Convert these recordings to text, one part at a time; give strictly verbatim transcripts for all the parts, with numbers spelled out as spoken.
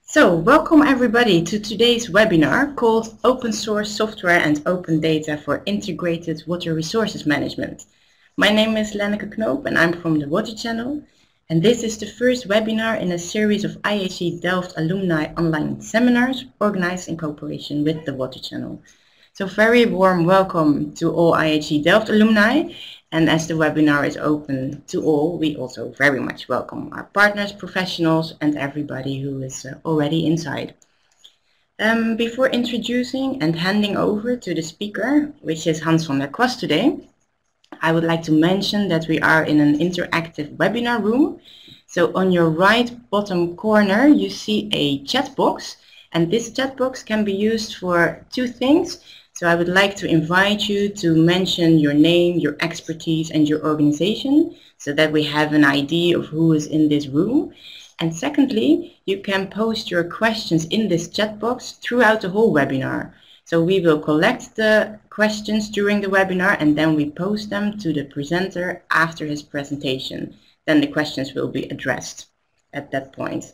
So, welcome everybody to today's webinar called Open Source Software and Open Data for Integrated Water Resources Management. My name is Lenneke Knoop and I'm from the Water Channel. And this is the first webinar in a series of I H E Delft alumni online seminars organized in cooperation with the Water Channel. So very warm welcome to all I H E Delft alumni. And as the webinar is open to all, we also very much welcome our partners, professionals, and everybody who is uh, already inside. Um, before introducing and handing over to the speaker, which is Hans van der Kwast today, I would like to mention that we are in an interactive webinar room. So on your right bottom corner, you see a chat box, and this chat box can be used for two things. So I would like to invite you to mention your name, your expertise, and your organization so that we have an idea of who is in this room. And secondly, you can post your questions in this chat box throughout the whole webinar. So we will collect the questions during the webinar and then we post them to the presenter after his presentation. Then the questions will be addressed at that point.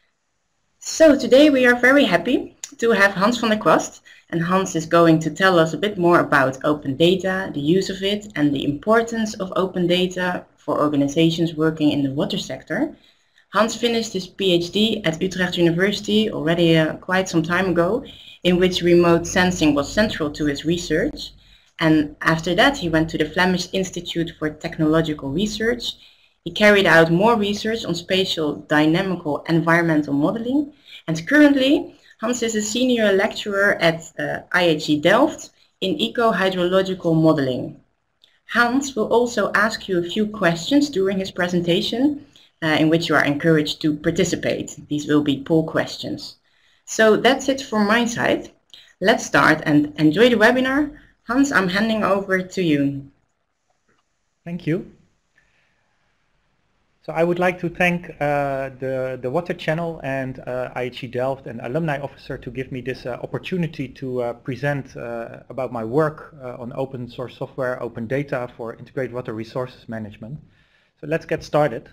So today we are very happy to have Hans van der Kwast. And Hans is going to tell us a bit more about open data, the use of it, and the importance of open data for organizations working in the water sector. Hans finished his PhD at Utrecht University already uh, quite some time ago, in which remote sensing was central to his research. And after that, he went to the Flemish Institute for Technological Research. He carried out more research on spatial dynamical environmental modeling, and currently, Hans is a senior lecturer at uh, I H E Delft in eco-hydrological modeling. Hans will also ask you a few questions during his presentation, uh, in which you are encouraged to participate. These will be poll questions. So that's it from my side. Let's start and enjoy the webinar. Hans, I'm handing over to you. Thank you. So I would like to thank uh, the, the Water Channel and uh, I H E Delft and Alumni Officer to give me this uh, opportunity to uh, present uh, about my work uh, on open source software, open data for integrated water resources management. So let's get started.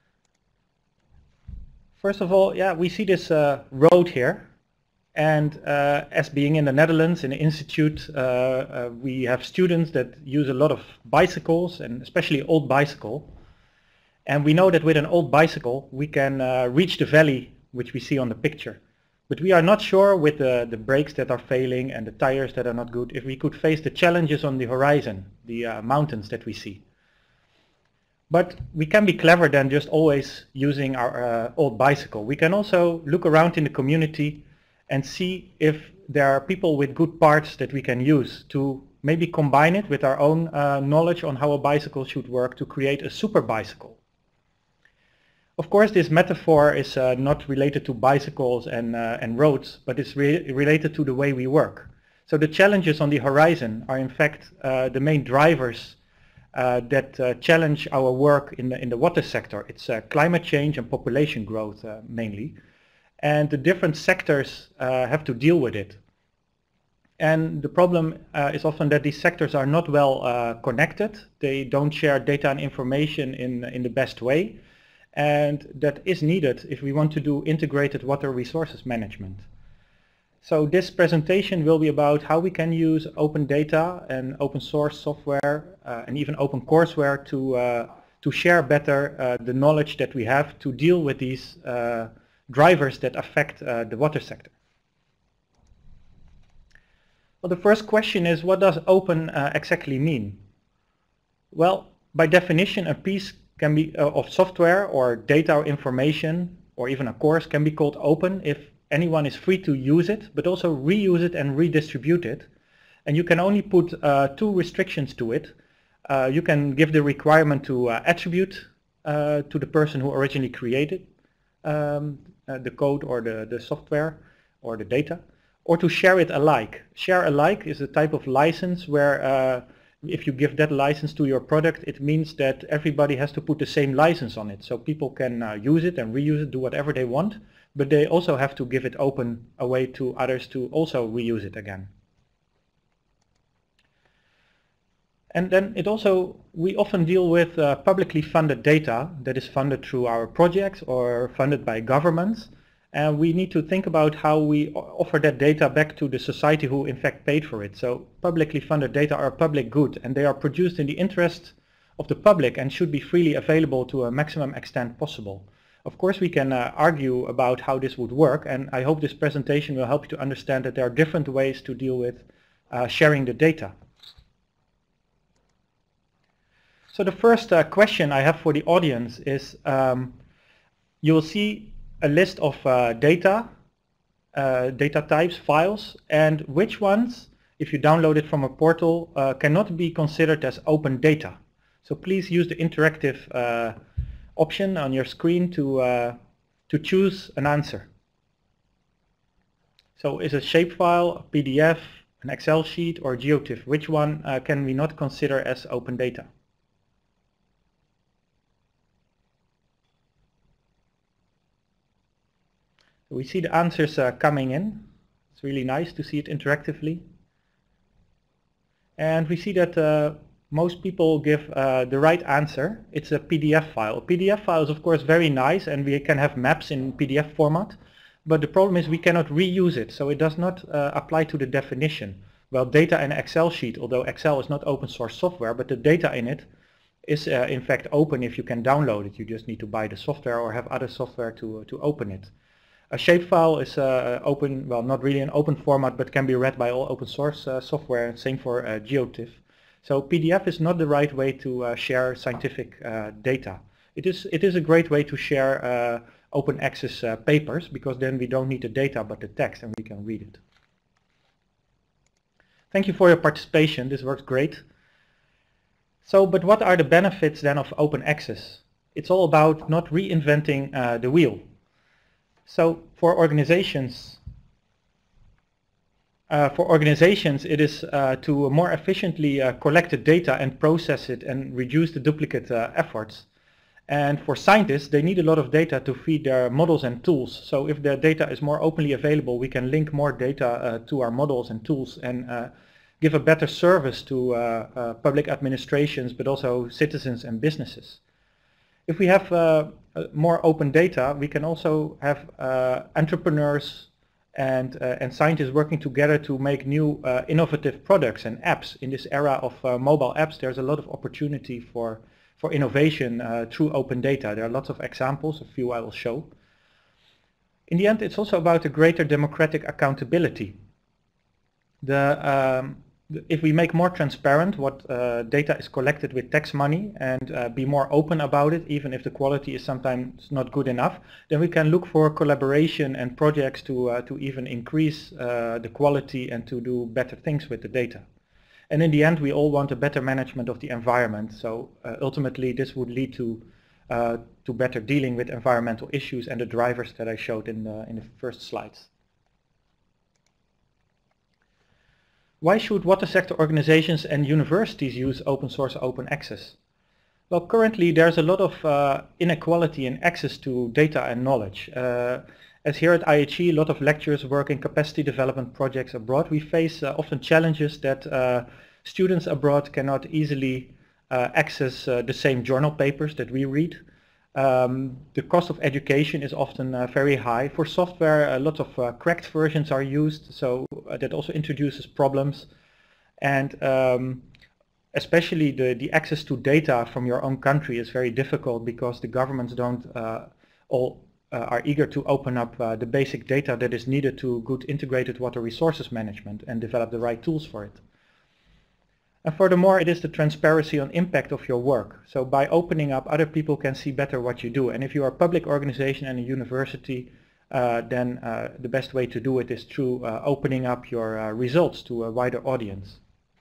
First of all, yeah, we see this uh, road here. And uh, as being in the Netherlands, in the institute, uh, uh, we have students that use a lot of bicycles, and especially old bicycle. And we know that with an old bicycle we can uh, reach the valley which we see on the picture. But we are not sure with the, the brakes that are failing and the tires that are not good if we could face the challenges on the horizon, the uh, mountains that we see. But we can be clever than just always using our uh, old bicycle. We can also look around in the community and see if there are people with good parts that we can use to maybe combine it with our own uh, knowledge on how a bicycle should work to create a super bicycle. Of course, this metaphor is uh, not related to bicycles and, uh, and roads, but it's re related to the way we work. So the challenges on the horizon are in fact uh, the main drivers uh, that uh, challenge our work in the, in the water sector. It's uh, climate change and population growth uh, mainly. And the different sectors uh, have to deal with it. And the problem uh, is often that these sectors are not well uh, connected. They don't share data and information in, in the best way. And that is needed if we want to do integrated water resources management. So this presentation will be about how we can use open data and open source software uh, and even open courseware to, uh, to share better uh, the knowledge that we have to deal with these uh, drivers that affect uh, the water sector. Well, the first question is, what does open uh, exactly mean? Well, by definition, a piece can be uh, of software or data or information or even a course can be called open if anyone is free to use it, but also reuse it and redistribute it. And you can only put uh, two restrictions to it. Uh, you can give the requirement to uh, attribute uh, to the person who originally created um, uh, the code or the, the software or the data, or to share it alike. Share alike is a type of license where uh, if you give that license to your product, it means that everybody has to put the same license on it. So people can uh, use it and reuse it, do whatever they want, but they also have to give it open away to others to also reuse it again. And then it also, we often deal with uh, publicly funded data that is funded through our projects or funded by governments. And we need to think about how we offer that data back to the society who in fact paid for it. So publicly funded data are a public good, and they are produced in the interest of the public and should be freely available to a maximum extent possible. Of course, we can uh, argue about how this would work, and I hope this presentation will help you to understand that there are different ways to deal with uh, sharing the data. So the first uh, question I have for the audience is, um, you will see a list of uh, data, uh, data types, files, and which ones, if you download it from a portal, uh, cannot be considered as open data. So please use the interactive uh, option on your screen to, uh, to choose an answer. So is a shapefile, a P D F, an Excel sheet, or GeoTIFF? Which one uh, can we not consider as open data? We see the answers uh, coming in. It's really nice to see it interactively. And we see that uh, most people give uh, the right answer. It's a P D F file. A P D F file is of course very nice, and we can have maps in P D F format, but the problem is we cannot reuse it, so it does not uh, apply to the definition. Well, data in an Excel sheet, although Excel is not open source software, but the data in it is uh, in fact open if you can download it. You just need to buy the software or have other software to, uh, to open it. A shapefile is uh, open, well, not really an open format, but can be read by all open source uh, software. Same for uh, GeoTIFF. So P D F is not the right way to uh, share scientific uh, data. It is, it is a great way to share uh, open access uh, papers, because then we don't need the data but the text and we can read it. Thank you for your participation. This works great. So, but what are the benefits then of open access? It's all about not reinventing uh, the wheel. So for organizations, uh, for organizations, it is uh, to more efficiently uh, collect the data and process it and reduce the duplicate uh, efforts. And for scientists, they need a lot of data to feed their models and tools. So if the data is more openly available, we can link more data uh, to our models and tools and uh, give a better service to uh, uh, public administrations, but also citizens and businesses. If we have uh, more open data, we can also have uh, entrepreneurs and, uh, and scientists working together to make new uh, innovative products and apps. In this era of uh, mobile apps, there's a lot of opportunity for, for innovation uh, through open data. There are lots of examples, a few I will show. In the end, it's also about a greater democratic accountability. The, um, If we make more transparent what uh, data is collected with tax money and uh, be more open about it, even if the quality is sometimes not good enough, then we can look for collaboration and projects to, uh, to even increase uh, the quality and to do better things with the data. And in the end, we all want a better management of the environment. So uh, ultimately, this would lead to, uh, to better dealing with environmental issues and the drivers that I showed in the, in the first slides. Why should water sector organizations and universities use open source open access? Well, currently there's a lot of uh, inequality in access to data and knowledge. Uh, as here at I H E, a lot of lecturers work in capacity development projects abroad. We face uh, often challenges that uh, students abroad cannot easily uh, access uh, the same journal papers that we read. Um, the cost of education is often uh, very high. For software, a lot of uh, cracked versions are used, so uh, that also introduces problems. And um, especially the, the access to data from your own country is very difficult, because the governments don't uh, all uh, are eager to open up uh, the basic data that is needed to good integrated water resources management and develop the right tools for it. And furthermore, it is the transparency on impact of your work. So by opening up, other people can see better what you do. And if you are a public organization and a university, uh, then uh, the best way to do it is through uh, opening up your uh, results to a wider audience.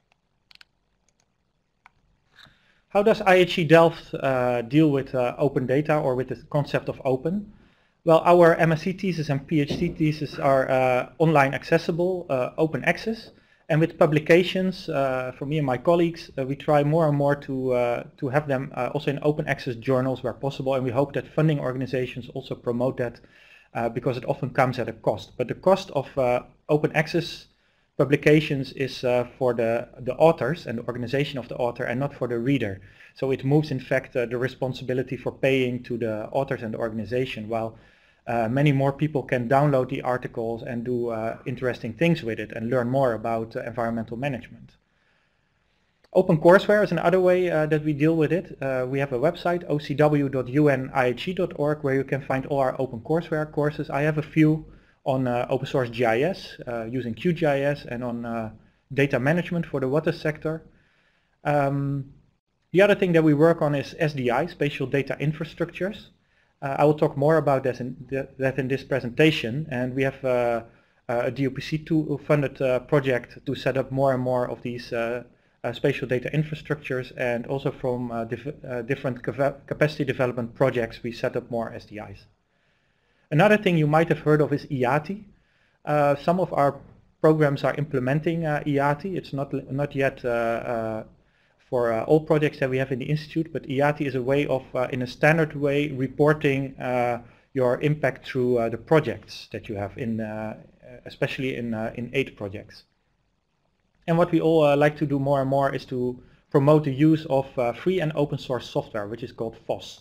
How does I H E Delft uh, deal with uh, open data, or with the concept of open? Well, our M S c thesis and PhD thesis are uh, online accessible, uh, open access. And with publications, uh, for me and my colleagues, uh, we try more and more to, uh, to have them uh, also in open access journals where possible, and we hope that funding organizations also promote that, uh, because it often comes at a cost. But the cost of uh, open access publications is uh, for the, the authors and the organization of the author, and not for the reader. So it moves in fact uh, the responsibility for paying to the authors and the organization, while uh, many more people can download the articles and do uh, interesting things with it and learn more about uh, environmental management. OpenCourseware is another way uh, that we deal with it. Uh, we have a website, o c w dot u n i h e dot org, where you can find all our OpenCourseware courses. I have a few on uh, open source G I S, uh, using Q G I S, and on uh, data management for the water sector. Um, the other thing that we work on is S D I, Spatial Data Infrastructures. Uh, I will talk more about that in, th that in this presentation, and we have uh, a D O P C two funded uh, project to set up more and more of these uh, Uh, spatial data infrastructures, and also from uh, dif uh, different capacity development projects we set up more S D Is. Another thing you might have heard of is I A T I. Uh, some of our programs are implementing uh, I A T I. It's not, not yet uh, uh, for uh, all projects that we have in the Institute, but I A T I is a way of, uh, in a standard way, reporting uh, your impact through uh, the projects that you have, in, uh, especially in, uh, in eight projects. And what we all uh, like to do more and more is to promote the use of uh, free and open source software, which is called F O S.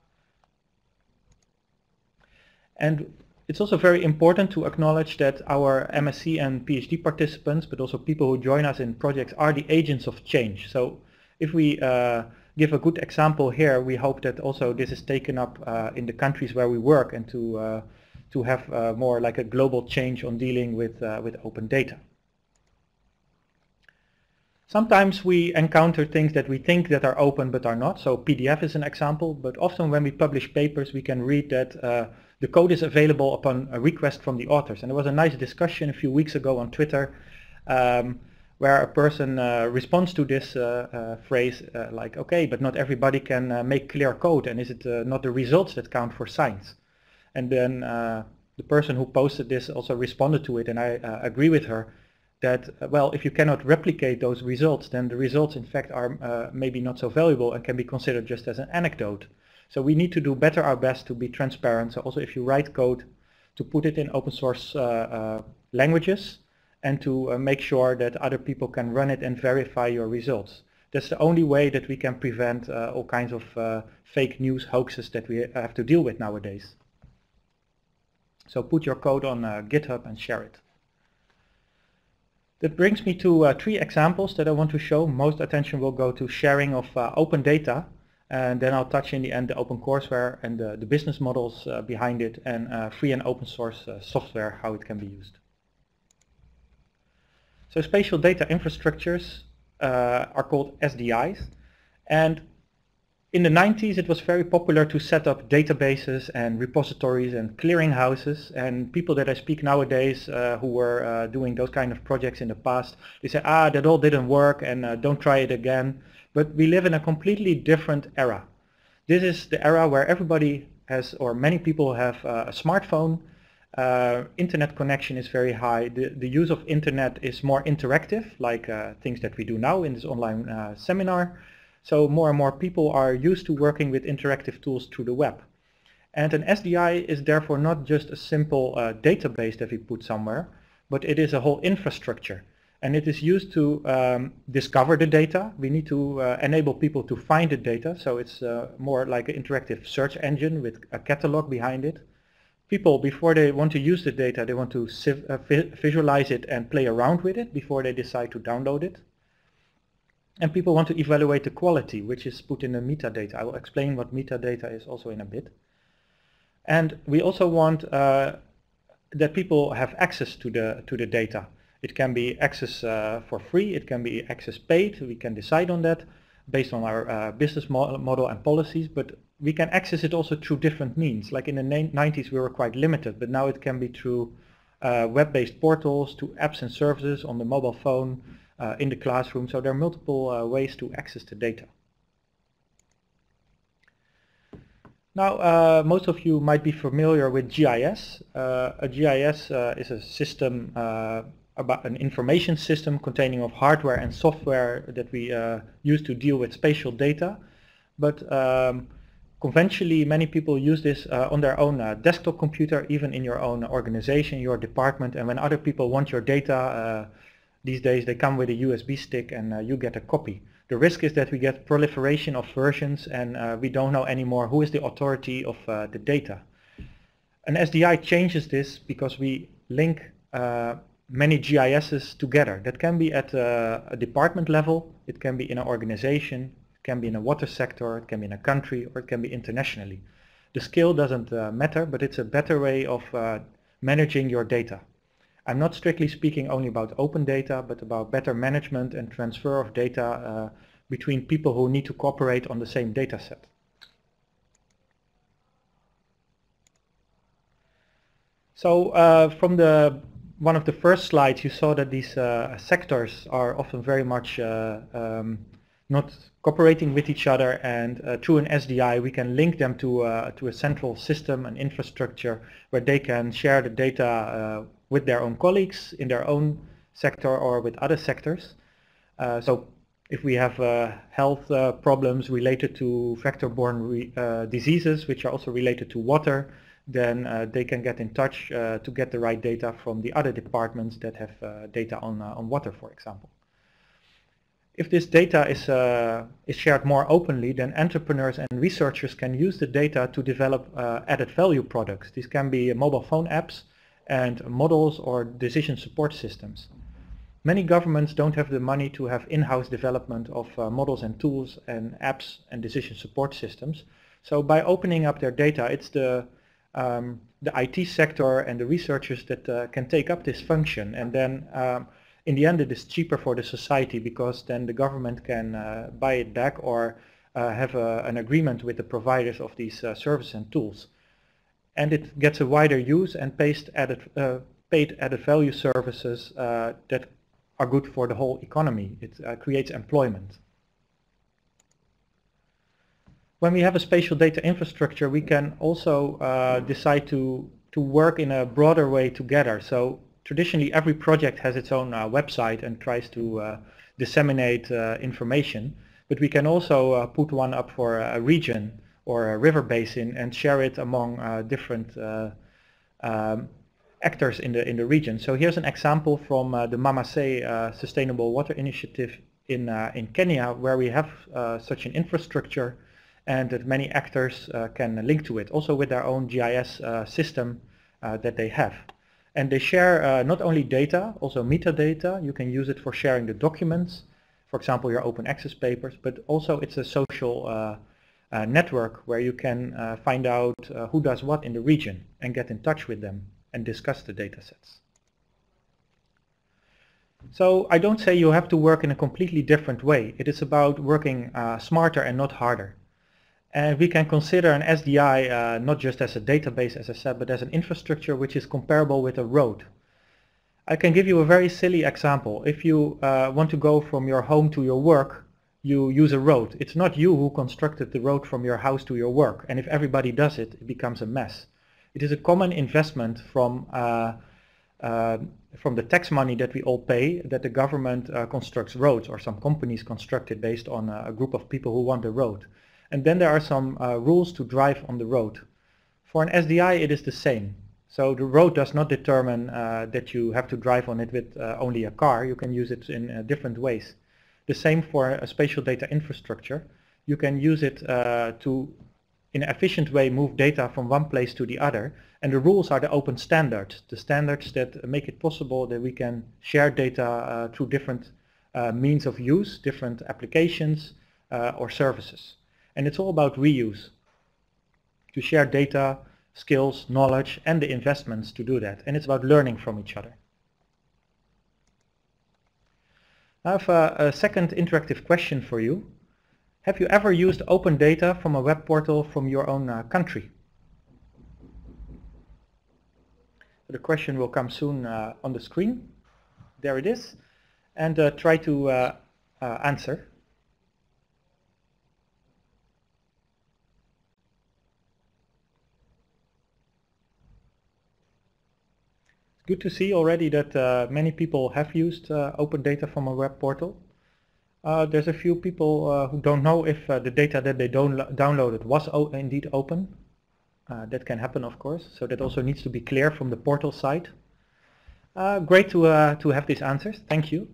And it's also very important to acknowledge that our M S c and PhD participants, but also people who join us in projects, are the agents of change. So if we uh, give a good example here, we hope that also this is taken up uh, in the countries where we work, and to, uh, to have uh, more like a global change on dealing with, uh, with open data. Sometimes we encounter things that we think that are open but are not. So P D F is an example, but often when we publish papers we can read that uh, the code is available upon a request from the authors. And there was a nice discussion a few weeks ago on Twitter um, where a person uh, responds to this uh, uh, phrase uh, like, okay, but not everybody can uh, make clear code, and is it uh, not the results that count for science? And then uh, the person who posted this also responded to it, and I uh, agree with her, that, well, if you cannot replicate those results, then the results in fact are uh, maybe not so valuable and can be considered just as an anecdote. So we need to do better our best to be transparent. So also if you write code, to put it in open source uh, uh, languages, and to uh, make sure that other people can run it and verify your results. That's the only way that we can prevent uh, all kinds of uh, fake news hoaxes that we have to deal with nowadays. So put your code on uh, GitHub and share it. That brings me to uh, three examples that I want to show. Most attention will go to sharing of uh, open data, and then I'll touch in the end the OpenCourseware and the, the business models uh, behind it, and uh, free and open source uh, software, how it can be used. So spatial data infrastructures uh, are called S D Is, and in the nineties it was very popular to set up databases and repositories and clearinghouses, and people that I speak nowadays uh, who were uh, doing those kind of projects in the past, they say, ah, that all didn't work, and uh, don't try it again. But we live in a completely different era. This is the era where everybody has, or many people have uh, a smartphone, uh, internet connection is very high, the, the use of internet is more interactive, like uh, things that we do now in this online uh, seminar. So more and more people are used to working with interactive tools through the web. And an S D I is therefore not just a simple uh, database that we put somewhere, but it is a whole infrastructure. And it is used to um, discover the data. We need to uh, enable people to find the data, so it's uh, more like an interactive search engine with a catalog behind it. People, before they want to use the data, they want to uh, visualize it and play around with it before they decide to download it. And people want to evaluate the quality, which is put in the metadata. I will explain what metadata is also in a bit. And we also want uh, that people have access to the, to the data. It can be access uh, for free, it can be access paid, we can decide on that based on our uh, business mo model and policies, but we can access it also through different means. Like in the nineties we were quite limited, but now it can be through uh, web-based portals, to apps and services on the mobile phone, Uh, in the classroom, so there are multiple uh, ways to access the data. Now, uh, most of you might be familiar with G I S. Uh, a G I S uh, is a system, uh, about an information system containing of hardware and software that we uh, use to deal with spatial data. But um, conventionally, many people use this uh, on their own uh, desktop computer, even in your own organization, your department. And when other people want your data, uh, these days they come with a U S B stick and uh, you get a copy. The risk is that we get proliferation of versions and uh, we don't know anymore who is the authority of uh, the data. An S D I changes this because we link uh, many G I Ss together. That can be at a, a department level, it can be in an organization, it can be in a water sector, it can be in a country, or it can be internationally. The scale doesn't uh, matter, but it's a better way of uh, managing your data. I'm not strictly speaking only about open data, but about better management and transfer of data uh, between people who need to cooperate on the same data set. So uh, from the one of the first slides, you saw that these uh, sectors are often very much uh, um, not cooperating with each other, and uh, through an S D I we can link them to, uh, to a central system, an infrastructure, where they can share the data uh, with their own colleagues in their own sector or with other sectors. Uh, so if we have uh, health uh, problems related to vector-borne re uh, diseases, which are also related to water, then uh, they can get in touch uh, to get the right data from the other departments that have uh, data on, uh, on water, for example. If this data is, uh, is shared more openly, then entrepreneurs and researchers can use the data to develop uh, added value products. These can be mobile phone apps and models or decision support systems. Many governments don't have the money to have in-house development of uh, models and tools and apps and decision support systems. So by opening up their data, it's the, um, the I T sector and the researchers that uh, can take up this function, and then um, in the end it is cheaper for the society, because then the government can uh, buy it back or uh, have a, an agreement with the providers of these uh, services and tools. And it gets a wider use and paid added, uh, paid added value services uh, that are good for the whole economy. It uh, creates employment. When we have a spatial data infrastructure, we can also uh, decide to, to work in a broader way together. So traditionally every project has its own uh, website and tries to uh, disseminate uh, information, but we can also uh, put one up for a region or a river basin and share it among uh, different uh, um, actors in the in the region. So here's an example from uh, the Mama Say uh, Sustainable Water Initiative in uh, in Kenya, where we have uh, such an infrastructure, and that many actors uh, can link to it, also with their own G I S uh, system uh, that they have. And they share uh, not only data, also metadata. You can use it for sharing the documents, for example your open access papers, but also it's a social uh, Uh, network where you can uh, find out uh, who does what in the region and get in touch with them and discuss the data sets. So I don't say you have to work in a completely different way. It is about working uh, smarter and not harder. And we can consider an S D I uh, not just as a database, as I said, but as an infrastructure which is comparable with a road. I can give you a very silly example. If you uh, want to go from your home to your work, you use a road. It's not you who constructed the road from your house to your work, and if everybody does it, it becomes a mess. It is a common investment from uh, uh, from the tax money that we all pay, that the government uh, constructs roads, or some companies construct it based on a group of people who want the road. And then there are some uh, rules to drive on the road. For an S D I it is the same. So the road does not determine uh, that you have to drive on it with uh, only a car. You can use it in uh, different ways. The same for a spatial data infrastructure. You can use it uh, to, in an efficient way, move data from one place to the other. And the rules are the open standards, the standards that make it possible that we can share data uh, through different uh, means of use, different applications uh, or services. And it's all about reuse, to share data, skills, knowledge, and the investments to do that. And it's about learning from each other. I have a, a second interactive question for you. Have you ever used open data from a web portal from your own uh, country? The question will come soon uh, on the screen. There it is. And uh, try to uh, uh, answer. Good to see already that uh, many people have used uh, open data from a web portal. Uh, there's a few people uh, who don't know if uh, the data that they don't downloaded was o indeed open. Uh, that can happen, of course, so that also needs to be clear from the portal side. Uh, great to, uh, to have these answers, thank you.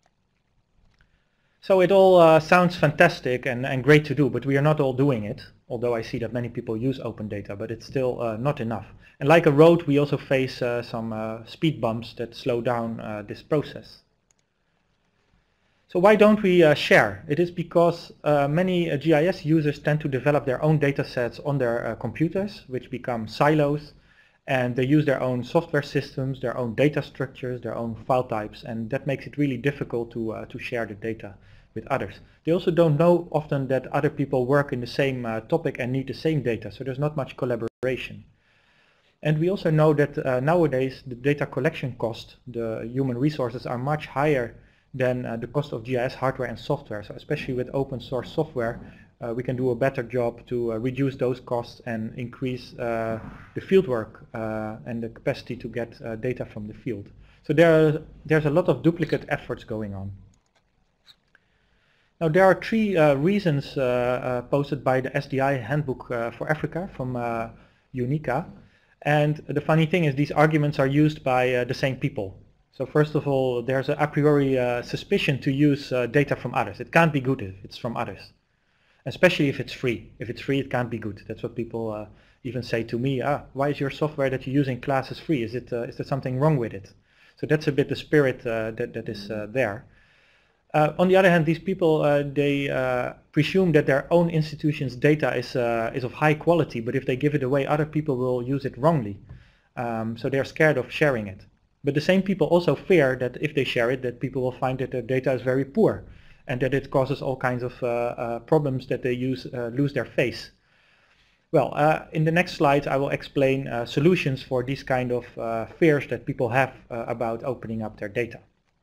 So it all uh, sounds fantastic and, and great to do, but we are not all doing it. although I see that many people use open data, but it's still uh, not enough. And like a road, we also face uh, some uh, speed bumps that slow down uh, this process. So why don't we uh, share? It is because uh, many uh, G I S users tend to develop their own data sets on their uh, computers, which become silos, and they use their own software systems, their own data structures, their own file types, and that makes it really difficult to, uh, to share the data with others. They also don't know often that other people work in the same uh, topic and need the same data, so there's not much collaboration. And we also know that uh, nowadays the data collection cost, the human resources, are much higher than uh, the cost of G I S hardware and software. So especially with open source software, uh, we can do a better job to uh, reduce those costs and increase uh, the fieldwork uh, and the capacity to get uh, data from the field. So there are, there's a lot of duplicate efforts going on. Now there are three uh, reasons uh, uh, posted by the S D I Handbook uh, for Africa from uh, UNICA. And the funny thing is these arguments are used by uh, the same people. So first of all, there's a a priori uh, suspicion to use uh, data from others. It can't be good if it's from others, especially if it's free. If it's free, it can't be good. That's what people uh, even say to me. Ah, why is your software that you use in classes free? Is it uh, is there something wrong with it? So that's a bit the spirit uh, that that is uh, there. Uh, on the other hand, these people uh, they uh, presume that their own institution's data is uh, is of high quality, but if they give it away, other people will use it wrongly. Um, so they're scared of sharing it. But the same people also fear that if they share it, that people will find that their data is very poor and that it causes all kinds of uh, uh, problems that they use, uh, lose their face. Well, uh, in the next slides I will explain uh, solutions for these kind of uh, fears that people have uh, about opening up their data.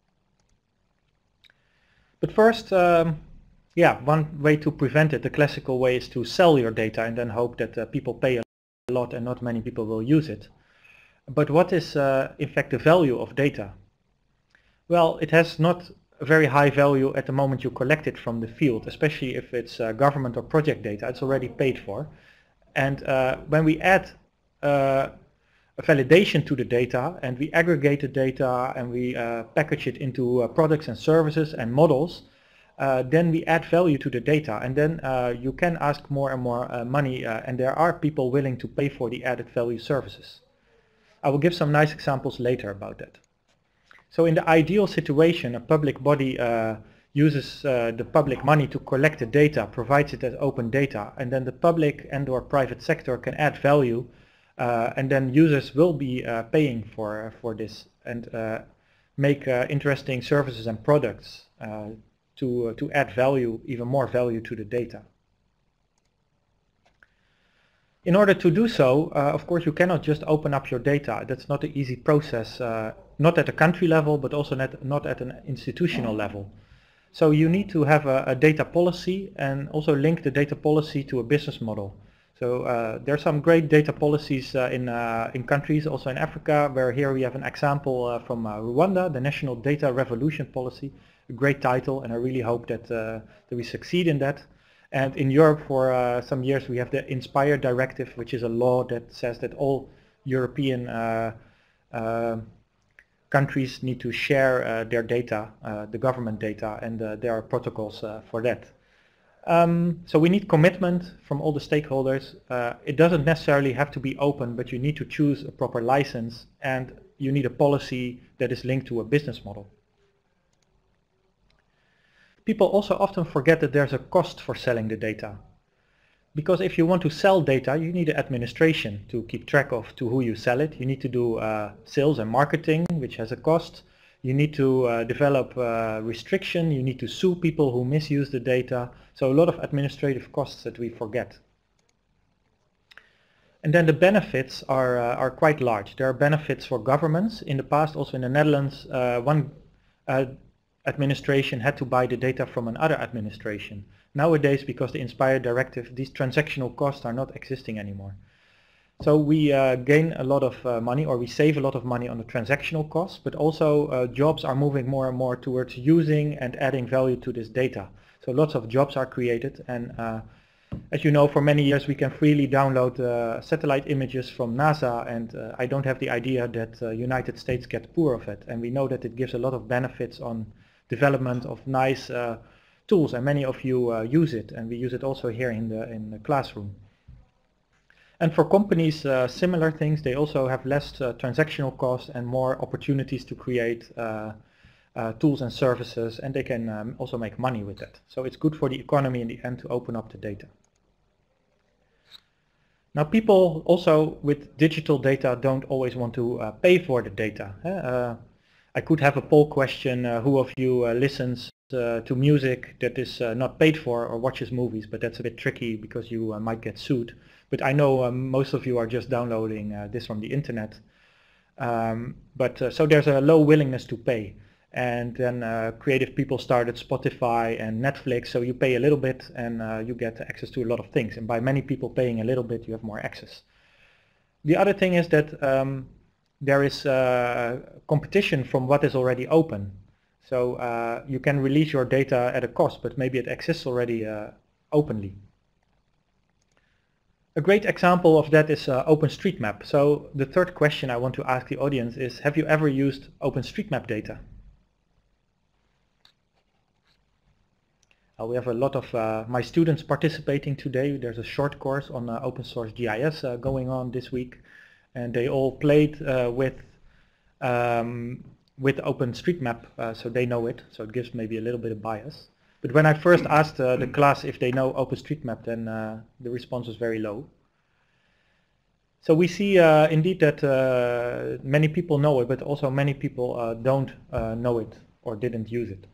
But first, um, yeah, one way to prevent it, the classical way, is to sell your data and then hope that uh, people pay a lot and not many people will use it. But what is uh, in fact the value of data? Well, it has not a very high value at the moment you collect it from the field, especially if it's uh, government or project data. It's already paid for. And uh, when we add uh, a validation to the data and we aggregate the data and we uh, package it into uh, products and services and models, uh, then we add value to the data, and then uh, you can ask more and more uh, money, uh, and there are people willing to pay for the added value services. I will give some nice examples later about that. So in the ideal situation, a public body uh, uses uh, the public money to collect the data, provides it as open data, and then the public and or private sector can add value, uh, and then users will be uh, paying for, for this and uh, make uh, interesting services and products uh, to, uh, to add value, even more value to the data. In order to do so, uh, of course, you cannot just open up your data. That's not an easy process, uh, not at a country level, but also not, not at an institutional level. So you need to have a, a data policy and also link the data policy to a business model. So uh, there are some great data policies uh, in, uh, in countries, also in Africa, where here we have an example uh, from uh, Rwanda, the National Data Revolution Policy, a great title, and I really hope that, uh, that we succeed in that. And in Europe for uh, some years we have the INSPIRE directive, which is a law that says that all European uh, uh, countries need to share uh, their data, uh, the government data, and uh, there are protocols uh, for that. Um, so we need commitment from all the stakeholders. Uh, it doesn't necessarily have to be open, but you need to choose a proper license, and you need a policy that is linked to a business model. People also often forget that there's a cost for selling the data. Because if you want to sell data, you need an administration to keep track of to who you sell it. You need to do uh, sales and marketing, which has a cost. You need to uh, develop uh, restriction. You need to sue people who misuse the data. So a lot of administrative costs that we forget. And then the benefits are, uh, are quite large. There are benefits for governments. In the past, also in the Netherlands, uh, one uh, administration had to buy the data from another administration. Nowadays, because the INSPIRE directive, these transactional costs are not existing anymore. So we uh, gain a lot of uh, money, or we save a lot of money on the transactional costs, but also uh, jobs are moving more and more towards using and adding value to this data. So lots of jobs are created, and uh, as you know, for many years we can freely download uh, satellite images from NASA, and uh, I don't have the idea that uh, United States get poor of it, and we know that it gives a lot of benefits on development of nice uh, tools, and many of you uh, use it, and we use it also here in the, in the classroom. And for companies, uh, similar things, they also have less uh, transactional costs and more opportunities to create uh, uh, tools and services, and they can um, also make money with that. So it's good for the economy in the end to open up the data. Now people also with digital data don't always want to uh, pay for the data. Uh, I could have a poll question, uh, who of you uh, listens uh, to music that is uh, not paid for or watches movies, but that's a bit tricky because you uh, might get sued. But I know um, most of you are just downloading uh, this from the internet. Um, but uh, so there's a low willingness to pay. And then uh, creative people started Spotify and Netflix, so you pay a little bit and uh, you get access to a lot of things. And by many people paying a little bit, you have more access. The other thing is that um, there is uh, competition from what is already open. So uh, you can release your data at a cost, but maybe it exists already uh, openly. A great example of that is uh, OpenStreetMap. So the third question I want to ask the audience is, have you ever used OpenStreetMap data? Uh, we have a lot of uh, my students participating today. There's a short course on uh, open source G I S uh, going on this week, and they all played uh, with um, with OpenStreetMap, uh, so they know it. So it gives maybe a little bit of bias. But when I first asked uh, the class if they know OpenStreetMap, then uh, the response was very low. So we see uh, indeed that uh, many people know it, but also many people uh, don't uh, know it or didn't use it.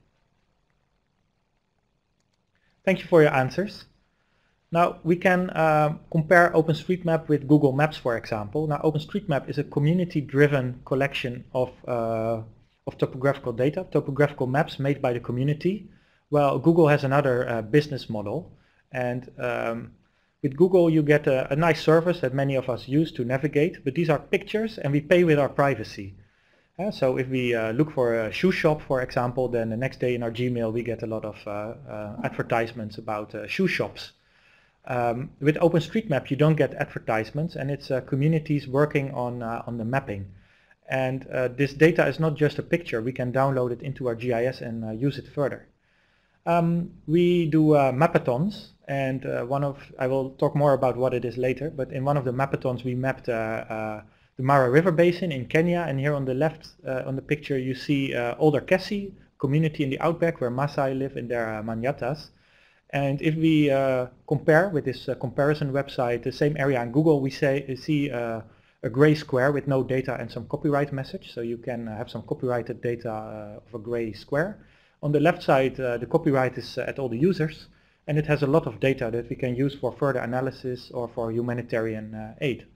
Thank you for your answers. Now we can uh, compare OpenStreetMap with Google Maps, for example. Now OpenStreetMap is a community-driven collection of, uh, of topographical data, topographical maps made by the community. Well, Google has another uh, business model, and um, with Google you get a, a nice service that many of us use to navigate, but these are pictures and we pay with our privacy. Uh, so if we uh, look for a shoe shop, for example, then the next day in our Gmail we get a lot of uh, uh, advertisements about uh, shoe shops. Um, with OpenStreetMap you don't get advertisements, and it's uh, communities working on, uh, on the mapping. And uh, this data is not just a picture, we can download it into our G I S and uh, use it further. Um, we do uh, mapathons, and uh, one of, I will talk more about what it is later, but in one of the mapathons we mapped uh, uh, the Mara River Basin in Kenya, and here on the left uh, on the picture you see uh, Older Kessi, community in the outback where Maasai live in their uh, manyatas. And if we uh, compare with this uh, comparison website the same area in Google, we say, see uh, a gray square with no data and some copyright message, so you can uh, have some copyrighted data uh, of a gray square. On the left side uh, the copyright is uh, at all the users, and it has a lot of data that we can use for further analysis or for humanitarian uh, aid.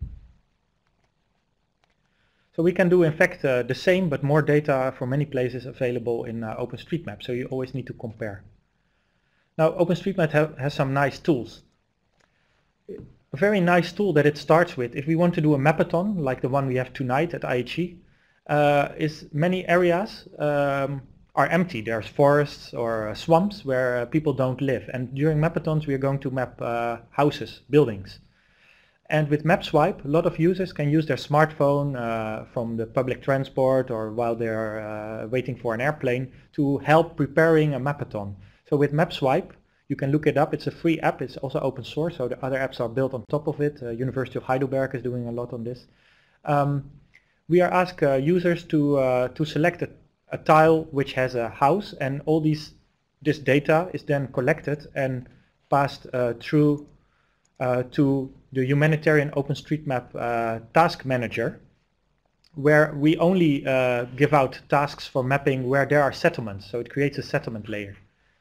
So we can do in fact uh, the same, but more data for many places available in uh, OpenStreetMap, so you always need to compare. Now OpenStreetMap ha has some nice tools. A very nice tool that it starts with, if we want to do a mapathon like the one we have tonight at I H E, uh, is many areas um, are empty. There's forests or uh, swamps where uh, people don't live, and during mapathons we are going to map uh, houses, buildings. And with MapSwipe, a lot of users can use their smartphone uh, from the public transport or while they're uh, waiting for an airplane to help preparing a mapathon. So with MapSwipe, you can look it up. It's a free app. It's also open source, so the other apps are built on top of it. Uh, University of Heidelberg is doing a lot on this. Um, we are asked uh, users to uh, to select a, a tile which has a house, and all these this data is then collected and passed uh, through uh, to the humanitarian OpenStreetMap uh, task manager, where we only uh, give out tasks for mapping where there are settlements. So it creates a settlement layer.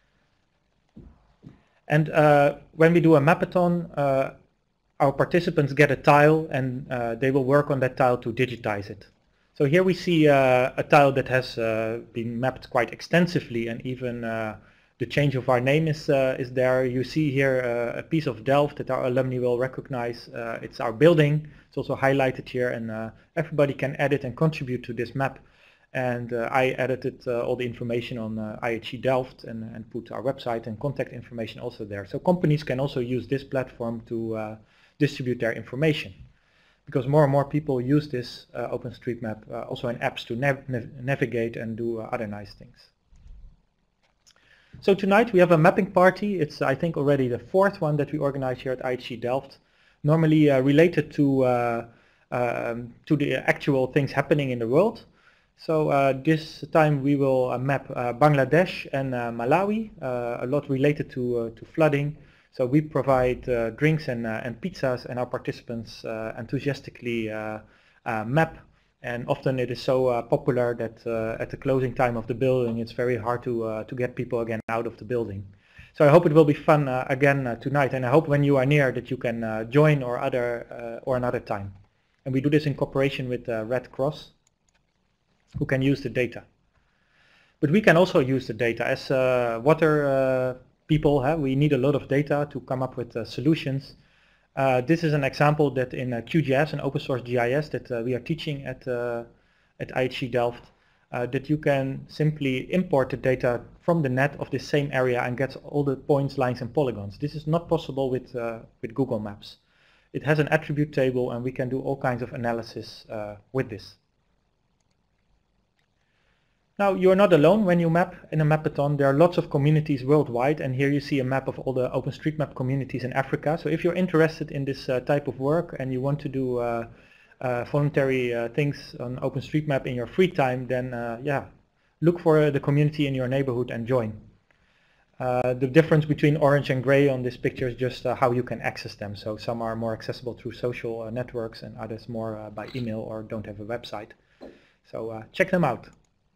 And uh, when we do a mapathon, uh, our participants get a tile, and uh, they will work on that tile to digitize it. So here we see uh, a tile that has uh, been mapped quite extensively, and even uh, the change of our name is, uh, is there. You see here uh, a piece of Delft that our alumni will recognize. Uh, it's our building. It's also highlighted here, and uh, everybody can edit and contribute to this map. And uh, I edited uh, all the information on uh, I H E Delft and, and put our website and contact information also there. So companies can also use this platform to uh, distribute their information, because more and more people use this uh, OpenStreetMap uh, also in apps to nav nav navigate and do uh, other nice things. So tonight we have a mapping party. It's, I think, already the fourth one that we organize here at I H E Delft. Normally uh, related to uh, um, to the actual things happening in the world. So uh, this time we will uh, map uh, Bangladesh and uh, Malawi, uh, a lot related to uh, to flooding. So we provide uh, drinks and uh, and pizzas, and our participants uh, enthusiastically uh, uh, map. And often it is so uh, popular that uh, at the closing time of the building, it's very hard to uh, to get people again out of the building. So I hope it will be fun uh, again uh, tonight, and I hope when you are near that you can uh, join or other uh, or another time. And we do this in cooperation with uh, Red Cross, who can use the data. But we can also use the data as uh, water uh, people. Huh? We need a lot of data to come up with uh, solutions. Uh, this is an example that in uh, Q G I S, an open source G I S that uh, we are teaching at uh, at I H E Delft, uh, that you can simply import the data from the net of the same area and get all the points, lines, and polygons. This is not possible with uh, with Google Maps. It has an attribute table, and we can do all kinds of analysis uh, with this. Now, you're not alone when you map in a mapathon. There are lots of communities worldwide, and here you see a map of all the OpenStreetMap communities in Africa. So if you're interested in this uh, type of work and you want to do uh, uh, voluntary uh, things on OpenStreetMap in your free time, then uh, yeah, look for uh, the community in your neighborhood and join. Uh, the difference between orange and gray on this picture is just uh, how you can access them. So some are more accessible through social uh, networks, and others more uh, by email or don't have a website. So uh, check them out.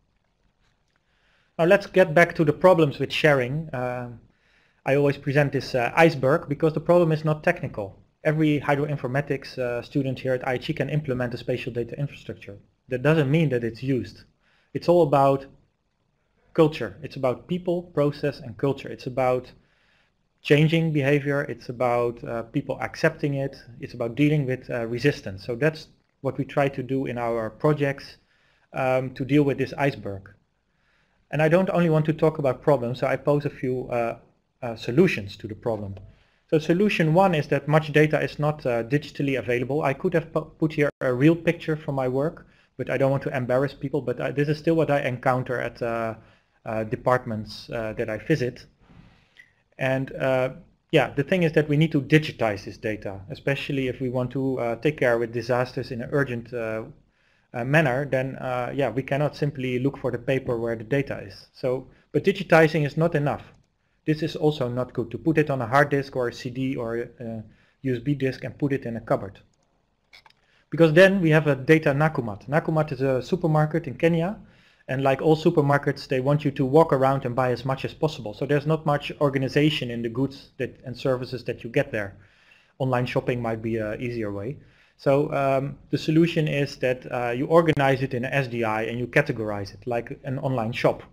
Now let's get back to the problems with sharing. Uh, I always present this uh, iceberg because the problem is not technical. Every hydroinformatics uh, student here at I H E can implement a spatial data infrastructure. That doesn't mean that it's used. It's all about culture. It's about people, process, and culture. It's about changing behavior. It's about uh, people accepting it. It's about dealing with uh, resistance. So that's what we try to do in our projects um, to deal with this iceberg. And I don't only want to talk about problems, so I pose a few uh, uh, solutions to the problem. So solution one is that much data is not uh, digitally available. I could have put here a real picture from my work, but I don't want to embarrass people, but I, this is still what I encounter at uh, uh, departments uh, that I visit. And uh, yeah, the thing is that we need to digitize this data, especially if we want to uh, take care with disasters in an urgent uh, Uh, manner, then uh, yeah, we cannot simply look for the paper where the data is. So, but digitizing is not enough. This is also not good to put it on a hard disk or a C D or a uh, U S B disk and put it in a cupboard. Because then we have a data Nakumatt. Nakumatt is a supermarket in Kenya, and like all supermarkets, they want you to walk around and buy as much as possible. So there's not much organization in the goods that, and services that you get there. Online shopping might be an easier way. So um, the solution is that uh, you organize it in an S D I and you categorize it like an online shop.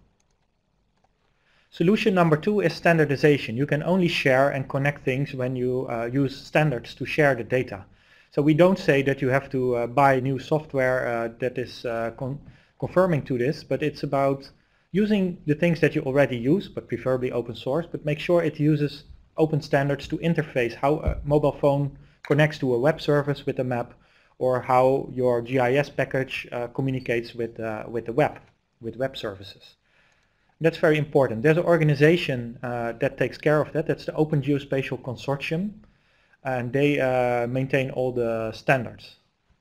Solution number two is standardization. You can only share and connect things when you uh, use standards to share the data. So we don't say that you have to uh, buy new software uh, that is uh, con confirming to this, but it's about using the things that you already use, but preferably open source, but make sure it uses open standards to interface how a mobile phone connects to a web service with a map, or how your G I S package uh, communicates with, uh, with the web, with web services. That's very important. There's an organization uh, that takes care of that. That's the Open Geospatial Consortium, and they uh, maintain all the standards.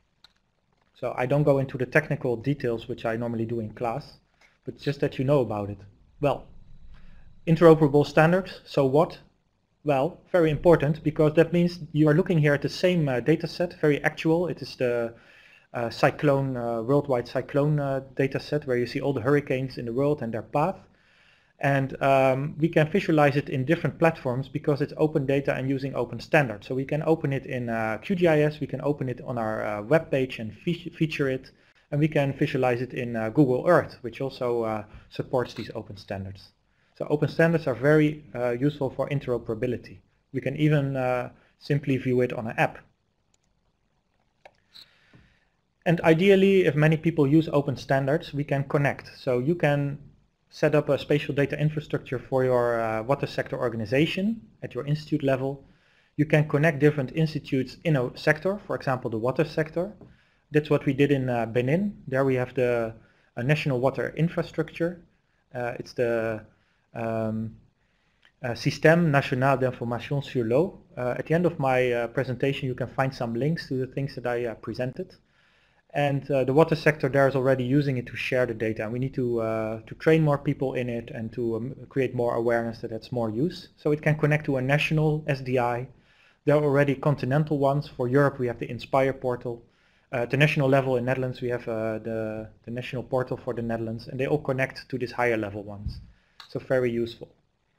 So I don't go into the technical details, which I normally do in class, but just that you know about it. Well, interoperable standards, so what? Well, very important, because that means you are looking here at the same uh, data set, very actual. It is the uh, cyclone, uh, worldwide cyclone uh, data set, where you see all the hurricanes in the world and their path. And um, we can visualize it in different platforms because it's open data and using open standards. So we can open it in uh, Q G I S, we can open it on our uh, web page and fe feature it, and we can visualize it in uh, Google Earth, which also uh, supports these open standards. So open standards are very uh, useful for interoperability. We can even uh, simply view it on an app. And ideally, if many people use open standards, we can connect. So you can set up a spatial data infrastructure for your uh, water sector organization at your institute level. You can connect different institutes in a sector, for example, the water sector. That's what we did in uh, Benin. There we have the uh, national water infrastructure. Uh, it's the Um, uh, Système National d'Information sur l'Eau. Uh, at the end of my uh, presentation you can find some links to the things that I uh, presented. And uh, the water sector there is already using it to share the data, and we need to, uh, to train more people in it and to um, create more awareness that it's more use. So it can connect to a national S D I. There are already continental ones. For Europe we have the Inspire portal. Uh, at the national level in Netherlands we have uh, the, the national portal for the Netherlands, and they all connect to these higher level ones. So very useful.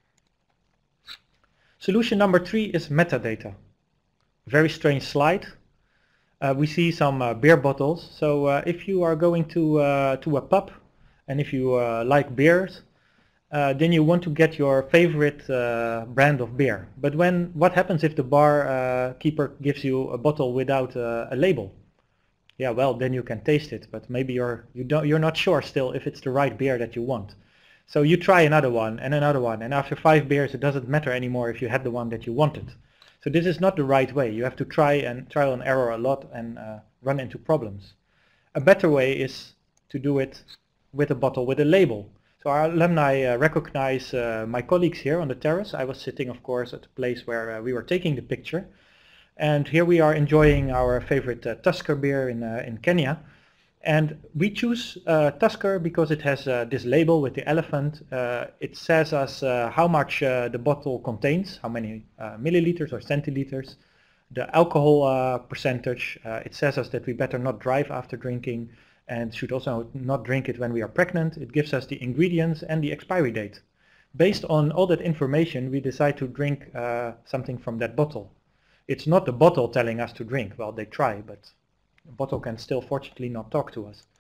Solution number three is metadata. Very strange slide. Uh, we see some uh, beer bottles. So uh, if you are going to, uh, to a pub, and if you uh, like beers, uh, then you want to get your favorite uh, brand of beer. But when, what happens if the bar uh, keeper gives you a bottle without uh, a label? Yeah, well, then you can taste it, but maybe you're, you don't, you're not sure still if it's the right beer that you want. So you try another one and another one, and after five beers it doesn't matter anymore if you had the one that you wanted. So this is not the right way. You have to try and trial and error a lot and uh, run into problems. A better way is to do it with a bottle with a label. So our alumni uh, recognize uh, my colleagues here on the terrace. I was sitting, of course, at the place where uh, we were taking the picture. And here we are enjoying our favorite uh, Tusker beer in, uh, in Kenya. And we choose uh, Tusker because it has uh, this label with the elephant. Uh, it says us uh, how much uh, the bottle contains, how many uh, milliliters or centiliters, the alcohol uh, percentage. Uh, it says us that we better not drive after drinking and should also not drink it when we are pregnant. It gives us the ingredients and the expiry date. Based on all that information, we decide to drink uh, something from that bottle. It's not the bottle telling us to drink. Well, they try, but the bottle can still fortunately not talk to us.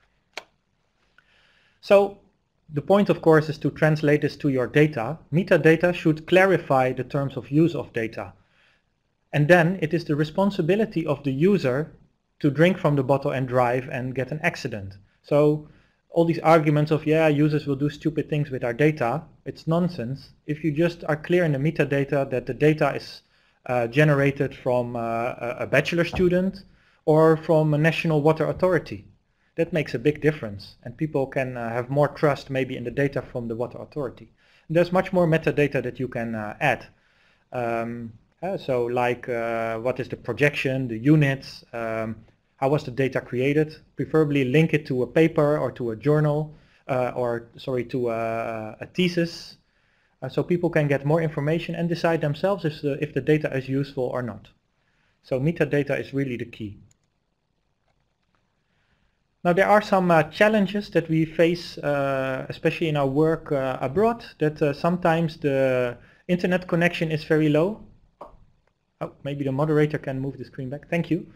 So the point, of course, is to translate this to your data. Metadata should clarify the terms of use of data. And then it is the responsibility of the user to drink from the bottle and drive and get an accident. So all these arguments of, yeah, users will do stupid things with our data, it's nonsense. If you just are clear in the metadata that the data is uh, generated from uh, a bachelor student or from a national water authority. That makes a big difference, and people can uh, have more trust maybe in the data from the water authority. And there's much more metadata that you can uh, add. Um, uh, so like uh, what is the projection, the units, um, how was the data created, preferably link it to a paper or to a journal uh, or sorry to a, a thesis, uh, so people can get more information and decide themselves if the, if the data is useful or not. So metadata is really the key. Now there are some uh, challenges that we face, uh, especially in our work uh, abroad, that uh, sometimes the internet connection is very low. Oh, maybe the moderator can move the screen back. Thank you.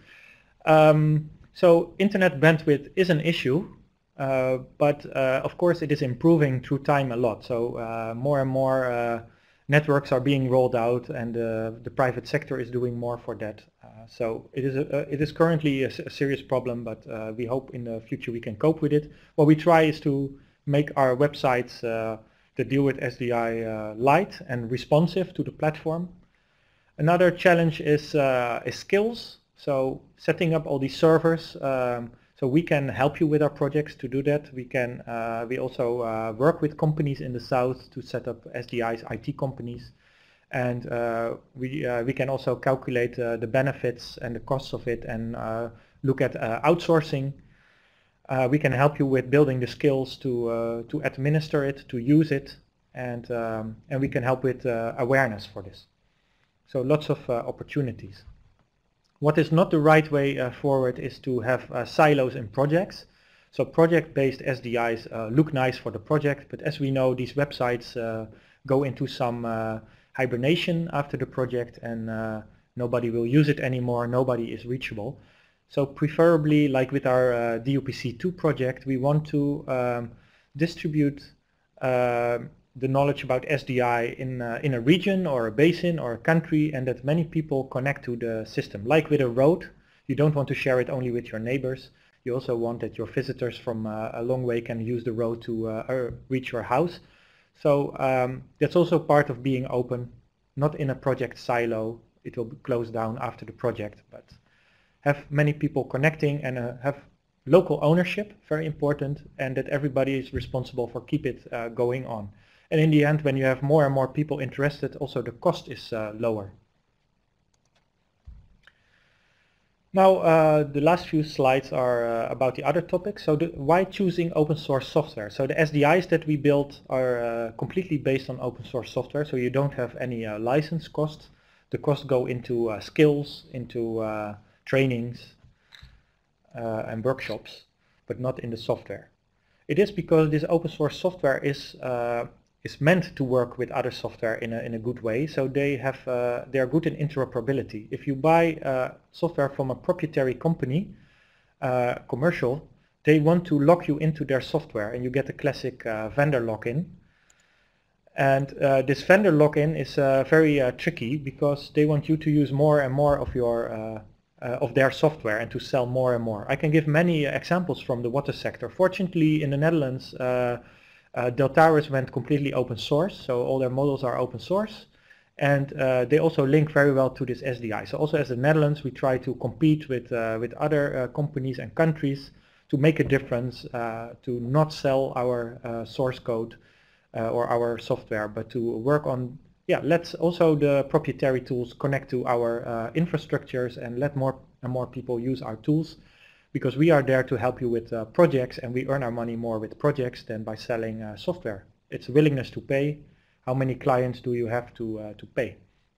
Um, so internet bandwidth is an issue, uh, but uh, of course it is improving through time a lot. So uh, more and more uh, networks are being rolled out, and uh, the private sector is doing more for that. Uh, so it is, a, uh, it is currently a, a serious problem, but uh, we hope in the future we can cope with it. What we try is to make our websites uh, that deal with S D I uh, light and responsive to the platform. Another challenge is, uh, is skills. So setting up all these servers, um, so we can help you with our projects to do that. We can, uh, we also uh, work with companies in the south to set up S D Is, I T companies, and uh, we uh, we can also calculate uh, the benefits and the costs of it, and uh, look at uh, outsourcing. Uh, we can help you with building the skills to uh, to administer it, to use it, and um, and we can help with uh, awareness for this. So lots of uh, opportunities. What is not the right way uh, forward is to have uh, silos in projects. So project-based S D Is uh, look nice for the project, but as we know, these websites uh, go into some uh, hibernation after the project, and uh, nobody will use it anymore, nobody is reachable. So preferably, like with our uh, D U P C two project, we want to um, distribute uh, the knowledge about S D I in, uh, in a region or a basin or a country, and that many people connect to the system. Like with a road, you don't want to share it only with your neighbors. You also want that your visitors from uh, a long way can use the road to uh, reach your house. So um, that's also part of being open, not in a project silo. It will be closed down after the project, but have many people connecting and uh, have local ownership, very important, and that everybody is responsible for keep it uh, going on. And in the end, when you have more and more people interested, also the cost is uh, lower. Now, uh, the last few slides are uh, about the other topics. So the, why choosing open source software? So the S D Is that we built are uh, completely based on open source software, so you don't have any uh, license costs. The costs go into uh, skills, into uh, trainings uh, and workshops, but not in the software. It is because this open source software is uh, is meant to work with other software in a, in a good way, so they have uh, they are good in interoperability. If you buy uh, software from a proprietary company, uh, commercial, they want to lock you into their software, and you get the classic uh, vendor lock-in. And uh, this vendor lock-in is uh, very uh, tricky because they want you to use more and more of your uh, uh, of their software and to sell more and more. I can give many examples from the water sector. Fortunately, in the Netherlands, uh, Uh, Deltares went completely open source, so all their models are open source, and uh, they also link very well to this S D I. So also as the Netherlands, we try to compete with uh, with other uh, companies and countries to make a difference, uh, to not sell our uh, source code uh, or our software, but to work on, yeah, let's also the proprietary tools connect to our uh, infrastructures and let more and more people use our tools. Because we are there to help you with uh, projects, and we earn our money more with projects than by selling uh, software. It's willingness to pay. How many clients do you have to, uh, to pay?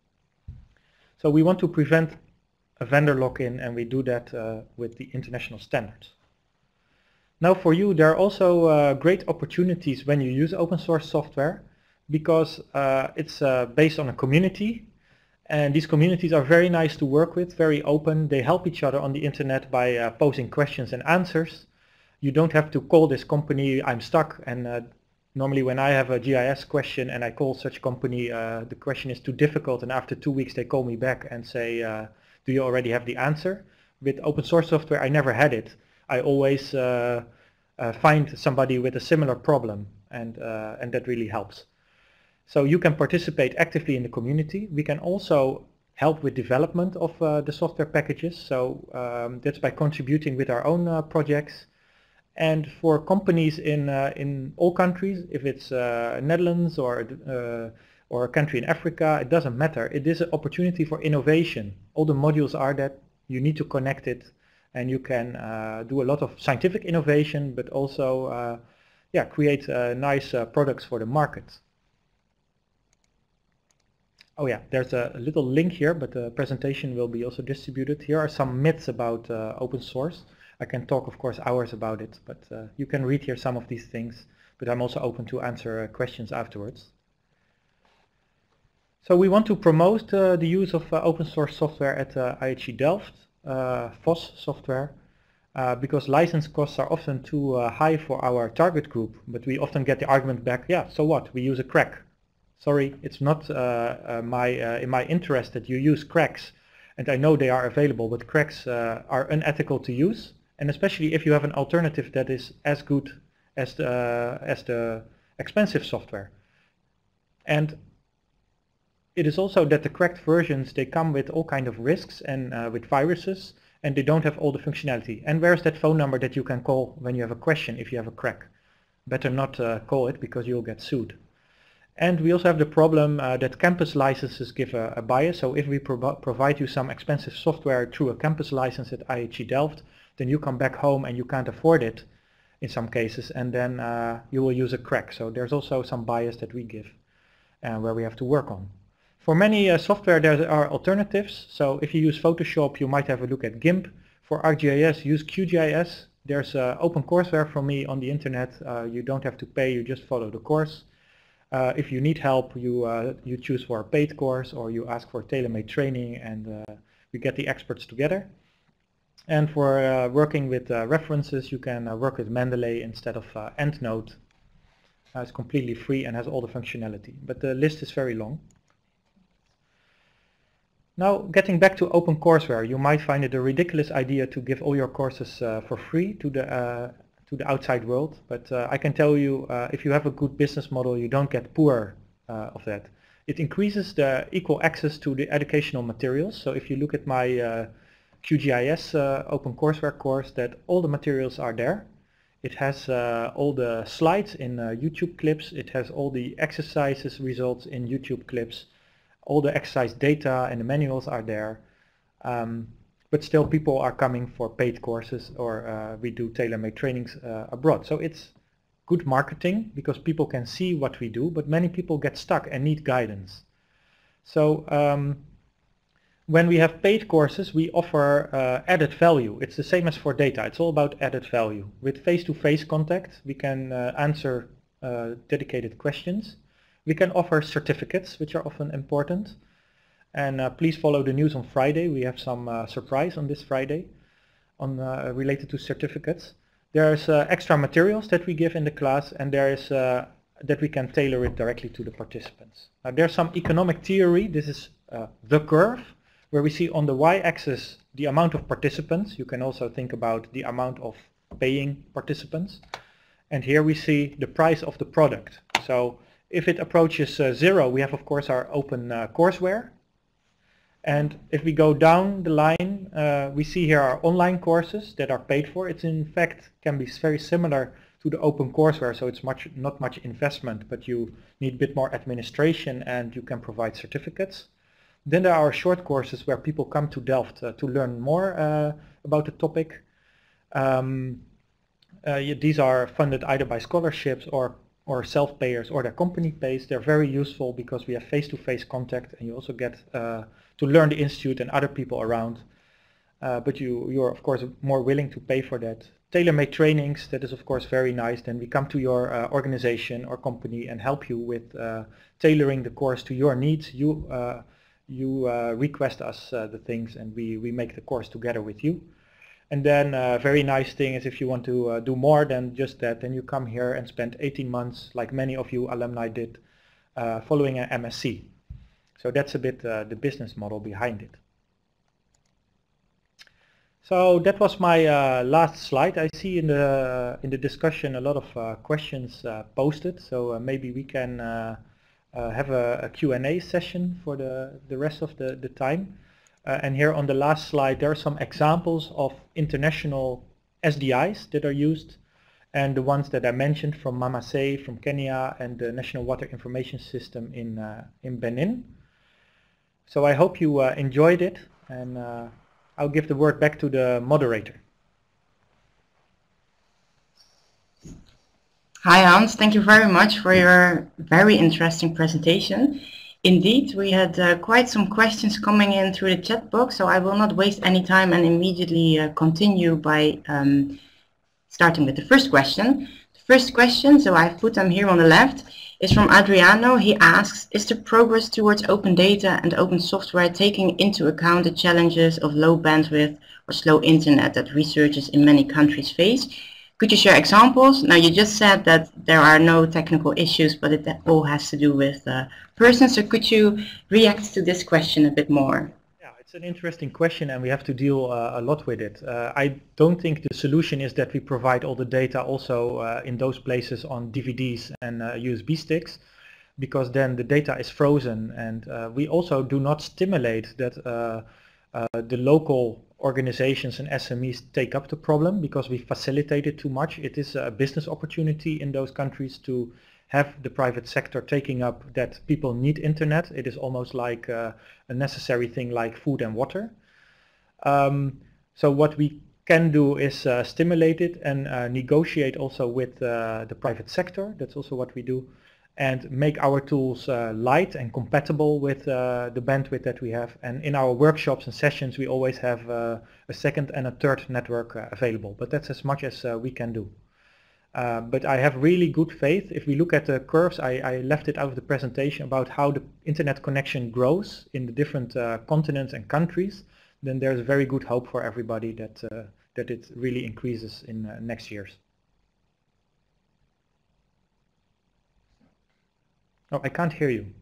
So we want to prevent a vendor lock-in, and we do that uh, with the international standards. Now for you, there are also uh, great opportunities when you use open source software, because uh, it's uh, based on a community. And these communities are very nice to work with, very open. They help each other on the internet by uh, posing questions and answers. You don't have to call this company, I'm stuck, and uh, normally when I have a G I S question and I call such company, uh, the question is too difficult, and after two weeks they call me back and say, uh, do you already have the answer? With open source software I never had it. I always uh, uh, find somebody with a similar problem, and, uh, and that really helps. So you can participate actively in the community. We can also help with development of uh, the software packages. So um, that's by contributing with our own uh, projects. And for companies in uh, in all countries, if it's uh, Netherlands or uh, or a country in Africa, it doesn't matter. It is an opportunity for innovation. All the modules are that. You need to connect it, and you can uh, do a lot of scientific innovation, but also uh, yeah, create uh, nice uh, products for the market. Oh yeah, there's a little link here, but the presentation will be also distributed. Here are some myths about uh, open source. I can talk, of course, hours about it, but uh, you can read here some of these things, but I'm also open to answer uh, questions afterwards. So we want to promote uh, the use of uh, open source software at uh, I H E Delft, uh, F O S software, uh, because license costs are often too uh, high for our target group, but we often get the argument back, yeah, so what, we use a crack. Sorry, it's not uh, uh, my, uh, in my interest that you use cracks, and I know they are available, but cracks uh, are unethical to use, and especially if you have an alternative that is as good as the, uh, as the expensive software. And it is also that the cracked versions, they come with all kind of risks and uh, with viruses, and they don't have all the functionality. And where's that phone number that you can call when you have a question if you have a crack? Better not uh, call it, because you'll get sued. And we also have the problem uh, that campus licenses give a, a bias. So if we pro provide you some expensive software through a campus license at I H E Delft, then you come back home and you can't afford it in some cases, and then uh, you will use a crack. So there's also some bias that we give uh, where we have to work on. For many uh, software there are alternatives. So if you use Photoshop, you might have a look at GIMP. For ArcGIS, use QGIS. There's uh, OpenCourseware from me on the internet. Uh, you don't have to pay, you just follow the course. Uh, if you need help, you, uh, you choose for a paid course, or you ask for tailor-made training, and uh, we get the experts together. And for uh, working with uh, references, you can uh, work with Mendeley instead of uh, EndNote. Uh, it's completely free and has all the functionality, but the list is very long. Now, getting back to OpenCourseware, you might find it a ridiculous idea to give all your courses uh, for free to the uh, to the outside world, but uh, I can tell you, uh, if you have a good business model, you don't get poor uh, of that. It increases the equal access to the educational materials. So if you look at my uh, QGIS uh, OpenCourseware course, that all the materials are there. It has uh, all the slides in uh, YouTube clips. It has all the exercises results in YouTube clips. All the exercise data and the manuals are there. Um, but still people are coming for paid courses, or uh, we do tailor-made trainings uh, abroad. So it's good marketing because people can see what we do, but many people get stuck and need guidance. So um, when we have paid courses, we offer uh, added value. It's the same as for data. It's all about added value. With face-to-face contact, we can uh, answer uh, dedicated questions. We can offer certificates, which are often important. And uh, please follow the news on Friday. We have some uh, surprise on this Friday on uh, related to certificates. There's uh, extra materials that we give in the class, and there is uh, that we can tailor it directly to the participants. Now there's some economic theory. This is uh, the curve, where we see on the y-axis the amount of participants. You can also think about the amount of paying participants. And here we see the price of the product. So if it approaches uh, zero, we have of course our open uh, courseware. And if we go down the line, uh, we see here our online courses that are paid for. It's in fact can be very similar to the open courseware, so it's much not much investment, but you need a bit more administration and you can provide certificates. Then there are short courses where people come to Delft uh, to learn more uh, about the topic. Um, uh, these are funded either by scholarships or, or self-payers, or their company pays. They're very useful because we have face-to-face contact, and you also get uh, to learn the institute and other people around. Uh, but you, you're of course more willing to pay for that. Tailor-made trainings, that is of course very nice. Then we come to your uh, organization or company and help you with uh, tailoring the course to your needs. You, uh, You uh, request us uh, the things, and we, we make the course together with you. And then a uh, very nice thing is if you want to uh, do more than just that, then you come here and spend eighteen months, like many of you alumni did, uh, following an M S C. So that's a bit uh, the business model behind it. So that was my uh, last slide. I see in the, in the discussion a lot of uh, questions uh, posted, so uh, maybe we can uh, Uh, have a, a Q and A session for the, the rest of the, the time. Uh, and here on the last slide there are some examples of international S D Is that are used, and the ones that I mentioned from Mamasey from Kenya and the National Water Information System in, uh, in Benin. So I hope you uh, enjoyed it, and uh, I'll give the word back to the moderator. Hi Hans, thank you very much for your very interesting presentation. Indeed, we had uh, quite some questions coming in through the chat box, so I will not waste any time and immediately uh, continue by um, starting with the first question. The first question, so I've put them here on the left, is from Adriano. He asks, is the progress towards open data and open software taking into account the challenges of low bandwidth or slow internet that researchers in many countries face? Could you share examples? Now you just said that there are no technical issues, but it all has to do with uh, persons. So could you react to this question a bit more? Yeah, it's an interesting question, and we have to deal uh, a lot with it. Uh, I don't think the solution is that we provide all the data also uh, in those places on D V Ds and uh, U S B sticks, because then the data is frozen, and uh, we also do not stimulate that uh, uh, the local organizations and S M Es take up the problem, because we facilitate it too much. It is a business opportunity in those countries to have the private sector taking up that people need internet. It is almost like uh, a necessary thing like food and water. Um, so what we can do is uh, stimulate it and uh, negotiate also with uh, the private sector. That's also what we do. And make our tools uh, light and compatible with uh, the bandwidth that we have. And in our workshops and sessions we always have uh, a second and a third network uh, available, but that's as much as uh, we can do. Uh, but I have really good faith. If we look at the curves, I, I left it out of the presentation about how the internet connection grows in the different uh, continents and countries, then there's very good hope for everybody that, uh, that it really increases in uh, next years. Oh, I can't hear you.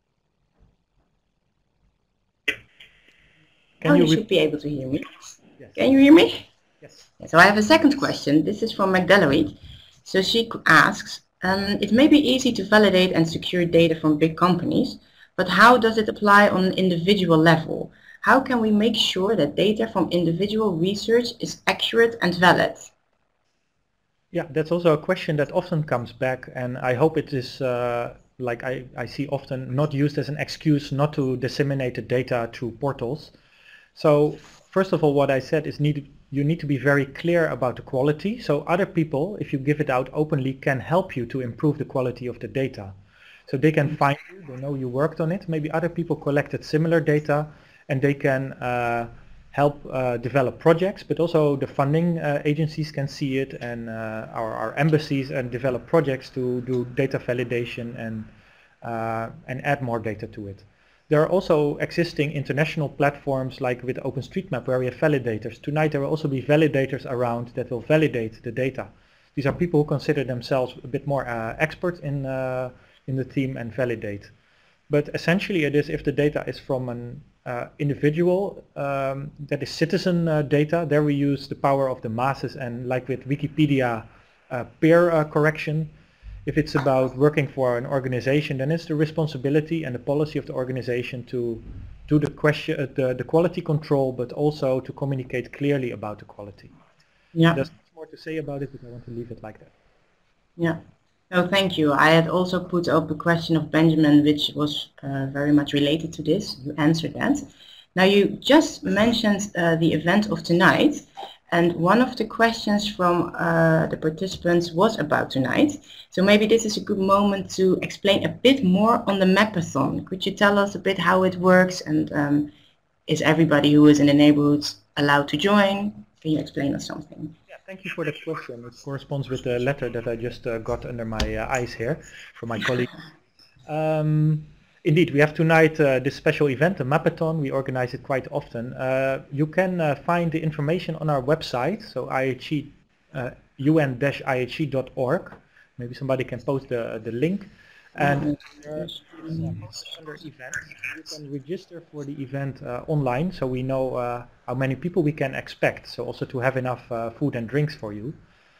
Can oh, you, you should be able to hear me. Yes. Can you hear me? Yes. So I have a second question. This is from Magdalene. So she asks, um, it may be easy to validate and secure data from big companies, but how does it apply on an individual level? How can we make sure that data from individual research is accurate and valid? Yeah, that's also a question that often comes back, and I hope it is, uh, like I, I see often, not used as an excuse not to disseminate the data through portals. So first of all, what I said is need, you need to be very clear about the quality. So other people, if you give it out openly, can help you to improve the quality of the data. So they can find you, they know you worked on it. Maybe other people collected similar data and they can uh, help uh, develop projects, but also the funding uh, agencies can see it, and uh, our, our embassies, and develop projects to do data validation and, uh, and add more data to it. There are also existing international platforms like with OpenStreetMap where we have validators. Tonight there will also be validators around that will validate the data. These are people who consider themselves a bit more uh, expert in, uh, in the team and validate. But essentially it is if the data is from an uh, individual, um, that is citizen uh, data, there we use the power of the masses, and like with Wikipedia uh, peer uh, correction. If it's about working for an organization, then it's the responsibility and the policy of the organization to do the question, uh, the, the quality control, but also to communicate clearly about the quality. Yeah. There's much more to say about it, but I want to leave it like that. Yeah. No, thank you. I had also put up a question of Benjamin, which was uh, very much related to this. You answered that. Now you just mentioned uh, the event of tonight, and one of the questions from uh, the participants was about tonight. So maybe this is a good moment to explain a bit more on the Mapathon. Could you tell us a bit how it works, and um, is everybody who is in the neighborhood allowed to join? Can you explain us something? Yeah, thank you for that question. It corresponds with the letter that I just uh, got under my uh, eyes here from my colleague. Um, Indeed, we have tonight uh, this special event, the Mapathon. We organize it quite often. Uh, you can uh, find the information on our website, so I H E, uh, U N dash I H E dot org. Maybe somebody can post the, the link. And uh, it's uh, under events. You can register for the event uh, online, so we know uh, how many people we can expect, so also to have enough uh, food and drinks for you.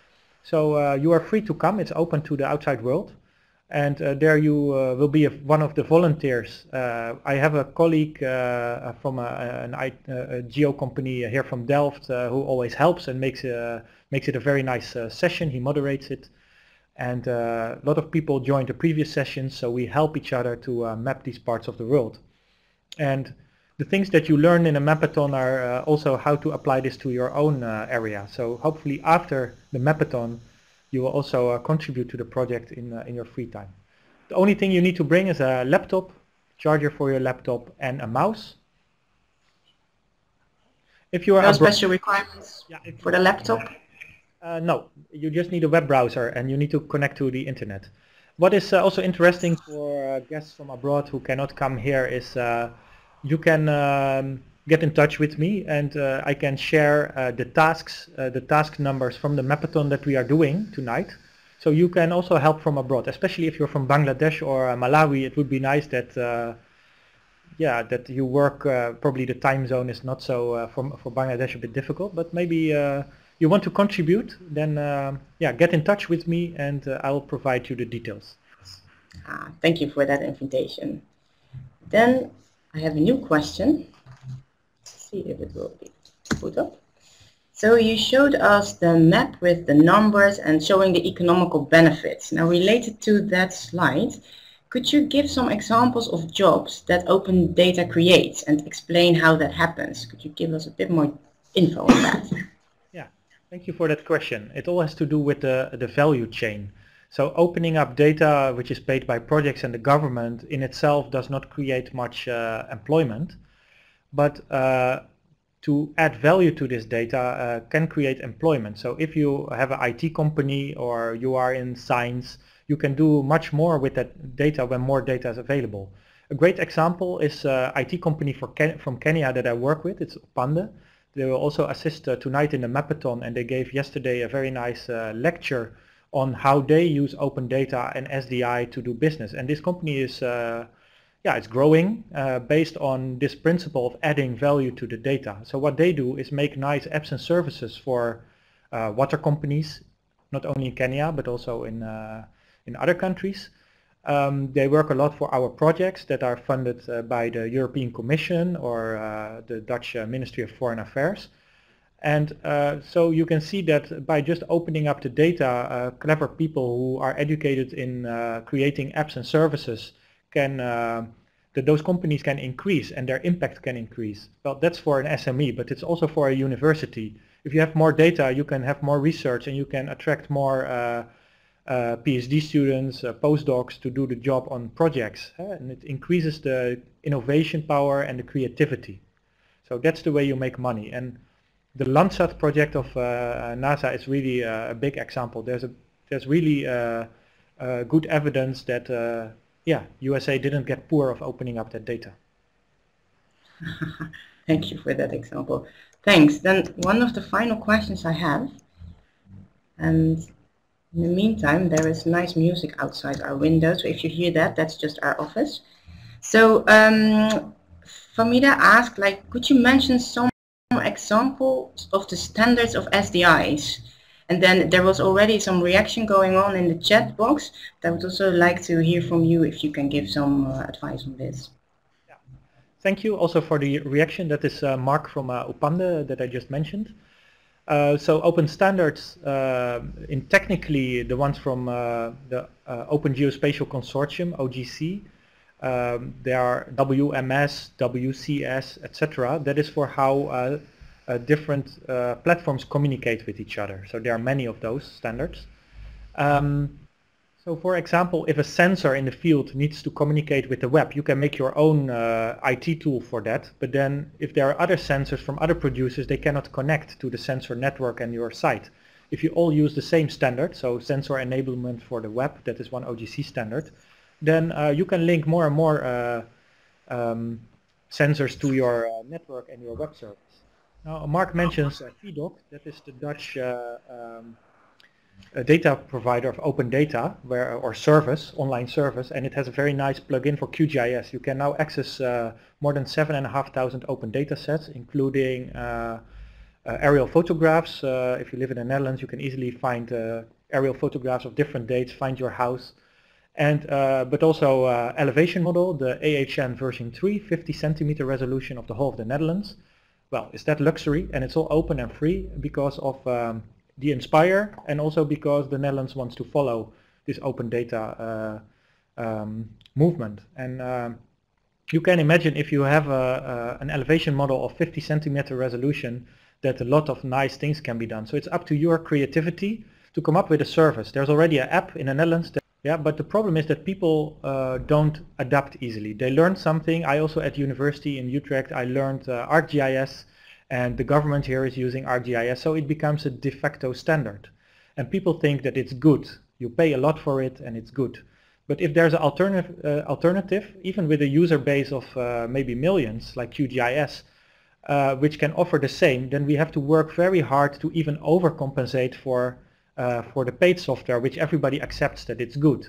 So uh, you are free to come. It's open to the outside world. And uh, there you uh, will be a, one of the volunteers. Uh, I have a colleague uh, from a, an I, a geo company here from Delft uh, who always helps and makes, uh, makes it a very nice uh, session. He moderates it. And uh, a lot of people joined the previous sessions, so we help each other to uh, map these parts of the world. And the things that you learn in a Mapathon are uh, also how to apply this to your own uh, area. So hopefully after the Mapathon, you will also uh, contribute to the project in, uh, in your free time. The only thing you need to bring is a laptop, charger for your laptop, and a mouse. If you are no special requirements yeah, if for the laptop? Uh, no, you just need a web browser and you need to connect to the internet. What is uh, also interesting for uh, guests from abroad who cannot come here is uh, you can um, get in touch with me, and uh, I can share uh, the tasks, uh, the task numbers from the Mapathon that we are doing tonight. So you can also help from abroad, especially if you're from Bangladesh or uh, Malawi. It would be nice that, uh, yeah, that you work. Uh, probably the time zone is not so uh, for for Bangladesh a bit difficult, but maybe uh, you want to contribute. Then uh, yeah, get in touch with me, and uh, I will provide you the details. Ah, thank you for that invitation. Then I have a new question. See if it will be put up. So you showed us the map with the numbers and showing the economical benefits. Now related to that slide, could you give some examples of jobs that open data creates and explain how that happens? Could you give us a bit more info on that? Yeah, thank you for that question. It all has to do with the, the value chain. So opening up data which is paid by projects and the government in itself does not create much uh, employment. But uh, to add value to this data uh, can create employment. So if you have an I T company or you are in science, you can do much more with that data when more data is available. A great example is an I T company for Ken from Kenya that I work with. It's Pande. They will also assist uh, tonight in the Mapathon, and they gave yesterday a very nice uh, lecture on how they use open data and S D I to do business. And this company is uh, Yeah, it's growing uh, based on this principle of adding value to the data. So what they do is make nice apps and services for uh, water companies, not only in Kenya, but also in, uh, in other countries. Um, they work a lot for our projects that are funded uh, by the European Commission or uh, the Dutch uh, Ministry of Foreign Affairs. And uh, so you can see that by just opening up the data, uh, clever people who are educated in uh, creating apps and services can, uh, that those companies can increase and their impact can increase. Well, that's for an S M E, but it's also for a university. If you have more data, you can have more research and you can attract more uh, uh, PhD students, uh, postdocs to do the job on projects. Uh, and it increases the innovation power and the creativity. So that's the way you make money. And the Landsat project of uh, NASA is really uh, a big example. There's a there's really uh, uh, good evidence that uh, yeah, U S A didn't get poor of opening up that data. Thank you for that example. Thanks. Then one of the final questions I have, and in the meantime there is nice music outside our window, so if you hear that, that's just our office. So um, Famida asked, like, could you mention some examples of the standards of S D Is? And then there was already some reaction going on in the chat box. I would also like to hear from you if you can give some uh, advice on this. Yeah. Thank you also for the reaction. That is uh, Mark from uh, Upande that I just mentioned. Uh, so open standards, uh, in technically the ones from uh, the uh, Open Geospatial Consortium, O G C, um, there are W M S, W C S, et cetera. That is for how uh, uh, different uh, platforms communicate with each other. So there are many of those standards. Um, so for example, if a sensor in the field needs to communicate with the web, you can make your own uh, I T tool for that. But then if there are other sensors from other producers, they cannot connect to the sensor network and your site. If you all use the same standard, so sensor enablement for the web, that is one O G C standard, then uh, you can link more and more uh, um, sensors to your uh, network and your web service. Now, Mark mentions uh, V DOC, that is the Dutch uh, um, a data provider of open data where, or service, online service, and it has a very nice plugin for Q G I S. You can now access uh, more than seven and a half thousand open data sets, including uh, uh, aerial photographs. Uh, if you live in the Netherlands, you can easily find uh, aerial photographs of different dates, find your house, and uh, but also uh, elevation model, the A H N version three, fifty centimeter resolution of the whole of the Netherlands. Well, is that luxury? And it's all open and free because of um, the Inspire, and also because the Netherlands wants to follow this open data uh, um, movement. And um, you can imagine if you have a, a, an elevation model of fifty centimeter resolution, that a lot of nice things can be done. So it's up to your creativity to come up with a service. There's already an app in the Netherlands. That, yeah, but the problem is that people uh, don't adapt easily. They learn something. I also at university in Utrecht, I learned uh, ArcGIS. And the government here is using ArcGIS, so it becomes a de facto standard. And people think that it's good. You pay a lot for it and it's good. But if there's an alternative, uh, alternative even with a user base of uh, maybe millions, like Q G I S, uh, which can offer the same, then we have to work very hard to even overcompensate for, uh, for the paid software, which everybody accepts that it's good.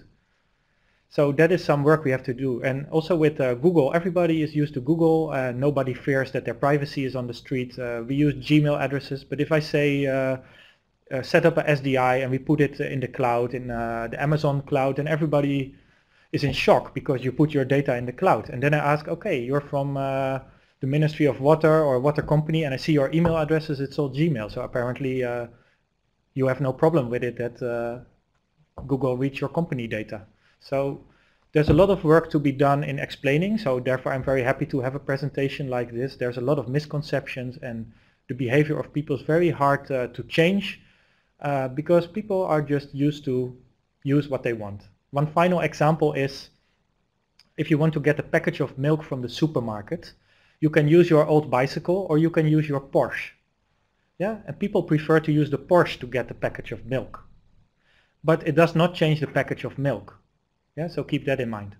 So that is some work we have to do. And also with uh, Google, everybody is used to Google. Uh, nobody fears that their privacy is on the street. Uh, we use Gmail addresses, but if I say uh, uh, set up a S D I and we put it in the cloud, in uh, the Amazon cloud, then everybody is in shock because you put your data in the cloud. And then I ask, okay, you're from uh, the Ministry of Water or water company, and I see your email addresses, it's all Gmail. So apparently uh, you have no problem with it that uh, Google reach your company data. So there's a lot of work to be done in explaining, so therefore I'm very happy to have a presentation like this. There's a lot of misconceptions and the behavior of people is very hard uh, to change uh, because people are just used to use what they want. One final example is if you want to get a package of milk from the supermarket, you can use your old bicycle or you can use your Porsche. Yeah, and people prefer to use the Porsche to get the package of milk. But it does not change the package of milk. Yeah, so keep that in mind.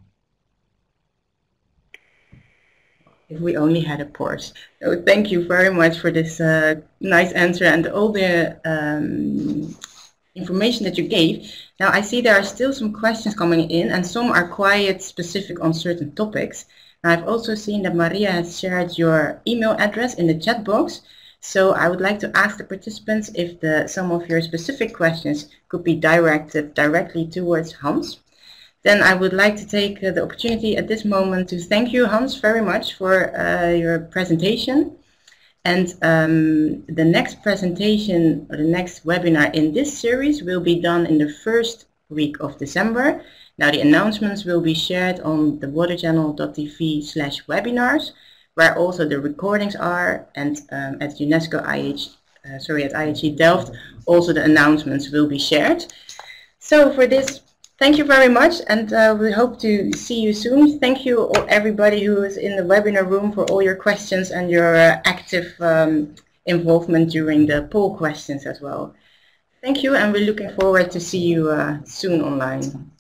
If we only had a Porsche. So thank you very much for this uh, nice answer and all the um, information that you gave. Now I see there are still some questions coming in and some are quite specific on certain topics. And I've also seen that Maria has shared your email address in the chat box. So I would like to ask the participants if the, some of your specific questions could be directed directly towards Hans. Then I would like to take uh, the opportunity at this moment to thank you, Hans, very much for uh, your presentation. And um, the next presentation or the next webinar in this series will be done in the first week of December. Now the announcements will be shared on the waterchannel dot t v slash webinars, where also the recordings are, and um, at UNESCO I H, uh, sorry, at I H E Delft, also the announcements will be shared. So for this, thank you very much, and uh, we hope to see you soon. Thank you all, everybody who is in the webinar room, for all your questions and your uh, active um, involvement during the poll questions as well. Thank you, and we're looking forward to see you uh, soon online.